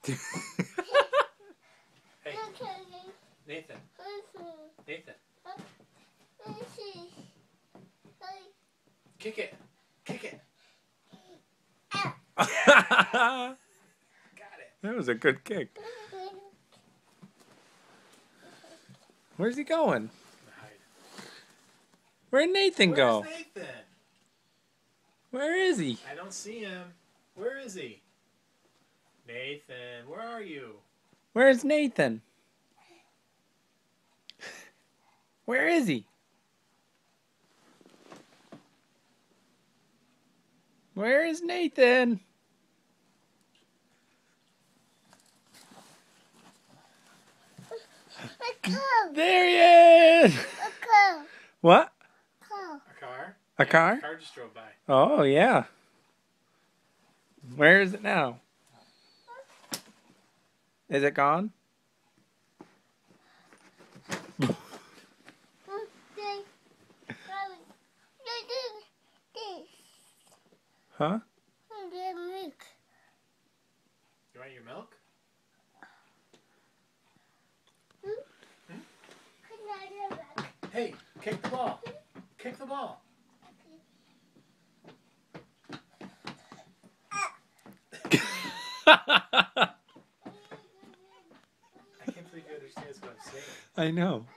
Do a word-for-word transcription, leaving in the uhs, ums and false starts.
Hey, Nathan. Nathan. Kick it. Kick it. Yeah. Got it. That was a good kick. Where's he going? Where'd Nathan Where's go? Nathan? Where is he? I don't see him. Where is he? Nathan, where are you? Where's Nathan? Where is he? Where is Nathan? There he is! What? A car? A Yeah, car? A car just drove by. Oh, yeah. Where is it now? Is it gone? Huh? You want your milk? Hmm? Hey, kick the ball. Kick the ball. I can't believe you understand what I'm saying. I know.